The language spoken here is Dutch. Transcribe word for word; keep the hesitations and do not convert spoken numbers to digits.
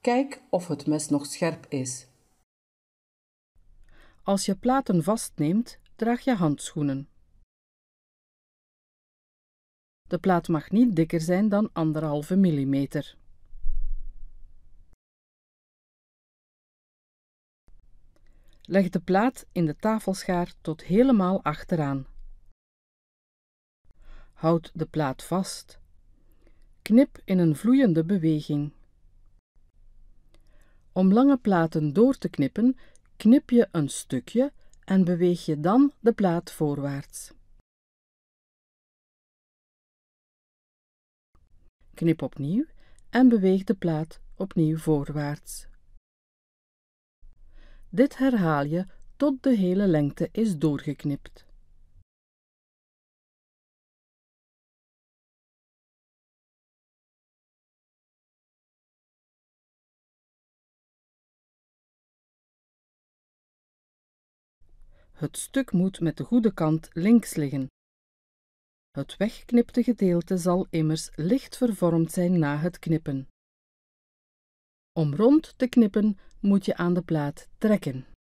Kijk of het mes nog scherp is. Als je platen vastneemt, draag je handschoenen. De plaat mag niet dikker zijn dan anderhalve millimeter. Leg de plaat in de tafelschaar tot helemaal achteraan. Houd de plaat vast. Knip in een vloeiende beweging. Om lange platen door te knippen, knip je een stukje en beweeg je dan de plaat voorwaarts. Knip opnieuw en beweeg de plaat opnieuw voorwaarts. Dit herhaal je tot de hele lengte is doorgeknipt. Het stuk moet met de goede kant links liggen. Het weggeknipte gedeelte zal immers licht vervormd zijn na het knippen. Om rond te knippen moet je aan de plaat trekken.